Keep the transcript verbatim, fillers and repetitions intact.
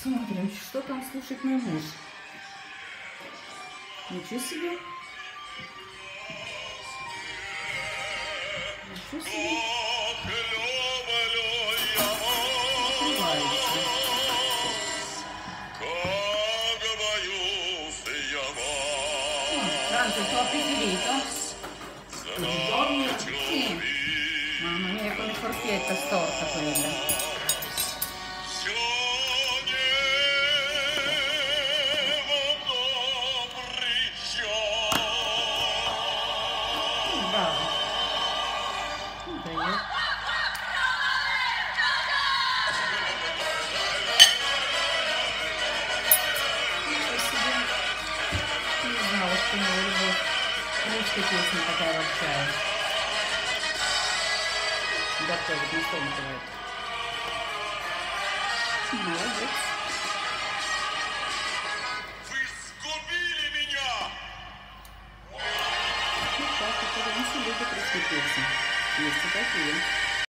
Смотрим, что там слушает мой муж. Ничего себе. Ничего себе. Открывается. Tanto sto preferito. Sì. Mamma mia, con le forchetta storta quella. Bravo. Bene. Не знала, что у него любовь. Русская песня такая большая. Готовит, на стол накрывает. Молодец. Вы сгубили меня! Ну так, это раньше любят русские песни. Есть и такие.